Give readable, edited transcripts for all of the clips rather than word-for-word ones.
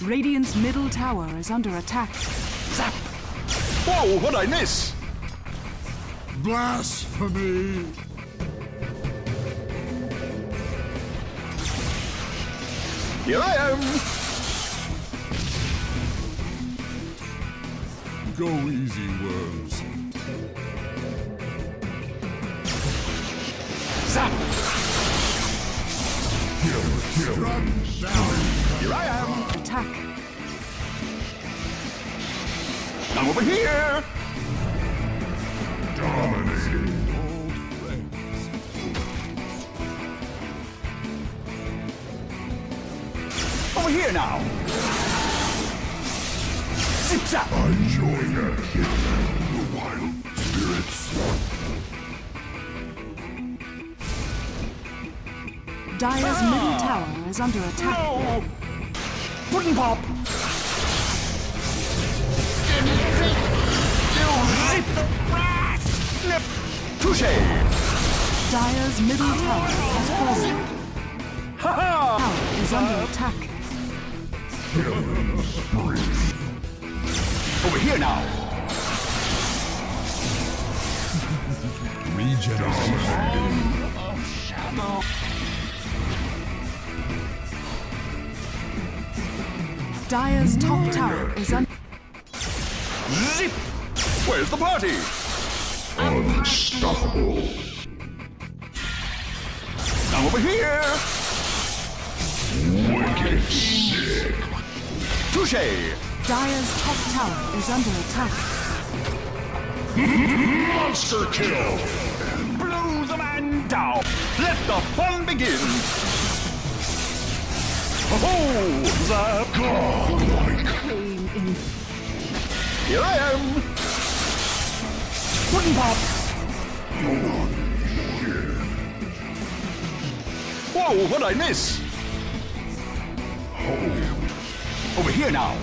Radiant's middle tower is under attack. Zap! Whoa, what'd I miss? Blasphemy! Here I am! Go easy, worms. Zap! Struck down. Here I am! Attack. I'm over here! Dominating. Old friends. Over here now! Zip zap! I join the wild spirits. Dire's middle tower is under attack. No! Pudding pop! Snip! Touche! Dire's middle tower has fallen. Ha-ha! Tower is under attack. Over here now! Regeneration. Dire's top tower is under. Zip! Where's the party? Unstoppable. I'm over here! Wicked sick. Touche! Dire's top tower is under attack. Monster kill. Blow the man down! Let the fun begin! Oh, the Godlike. Playing in. Here I am! Pudding pop! Whoa, what'd I miss? Over here now!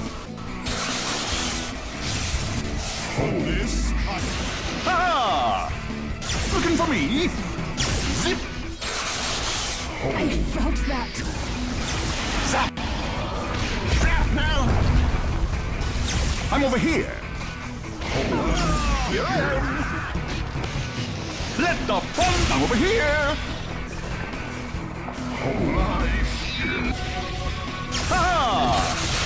This Ha! Looking for me? Zip! I felt that. Zap! Zap now! I'm over here! Here I am! Let the fun... I'm over here! Ha!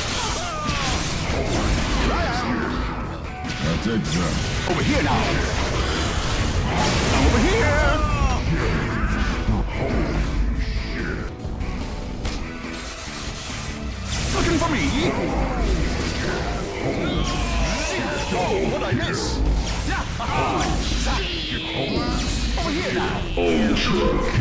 Here I am! That's exact. Over here now! I'm over here! Looking for me? Oh, what'd I miss? Over here now!